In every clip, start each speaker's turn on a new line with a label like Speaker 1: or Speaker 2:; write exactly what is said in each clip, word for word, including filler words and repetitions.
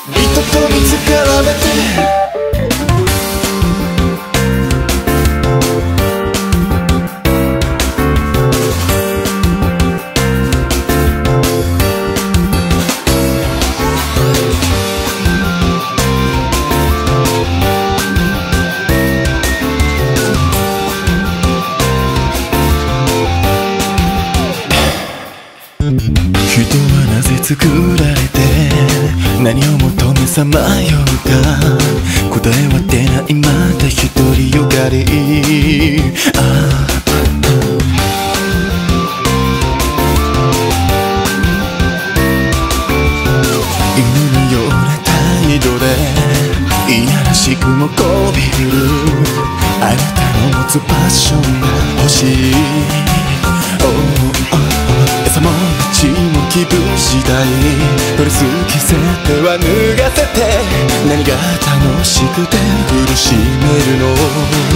Speaker 1: 人と見つからめて人はなぜ作られて何を求めさまようか答えは出ないまた一人よがりああ犬のような態度でいやらしくもこびるあなたの持つパッションが欲しい、oh, oh, oh. 餌も道も気分次第ドレス着せては脱がせて何が楽しくて苦しめるの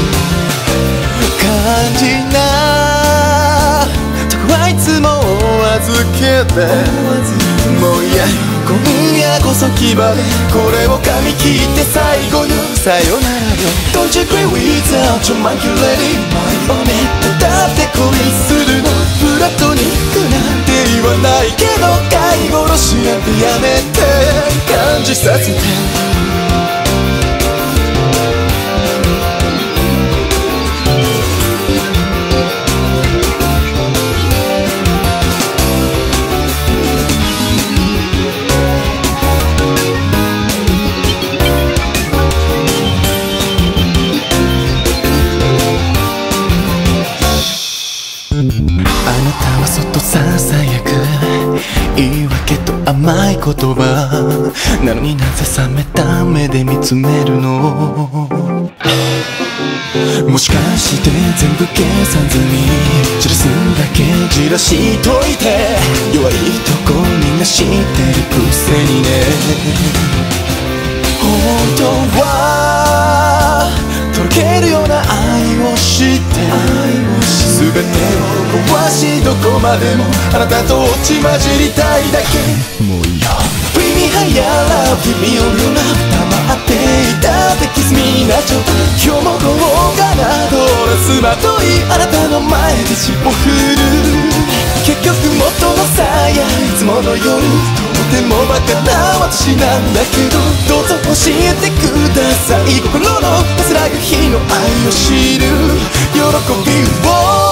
Speaker 1: 肝心なとこはいつも預けてもういや今夜こそ決まれこれを噛み切って最後よさよならよ Don't you agree without your mind you lady おねだって恋するのプラトニックなんて言わないけど飼い殺しなんてやめて感じさせてあなたはそっとささやく言い訳と甘い言葉なのになぜ冷めた目で見つめるのもしかして全部計算済み散らすだけじらしといて弱いとこみんな知ってるくせにね本当はとろけるような愛をして全てを壊しどこまでもあなたと落ち混じりたいだけもういいよ Bring me higher love give me all your love 溜まっていたってキスミなちょっと今日も午後がなドレスまといあなたの前で尻尾振る結局元のさやいつもの夜とてもバカな私なんだけどどうぞ教えてください心の安らぐ日の愛を知る喜びを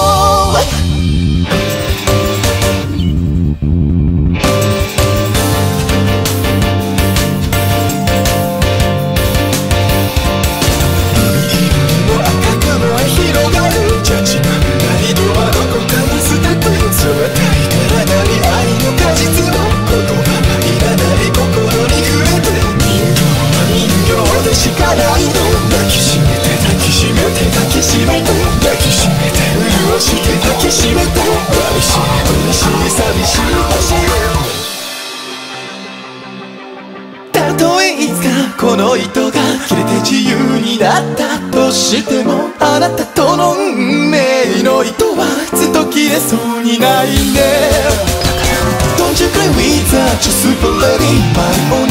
Speaker 1: たとえいつかこの糸が切れて自由になったとしてもあなたとの運命の糸はずっと切れそうにないね Don't you cry without your super lady my own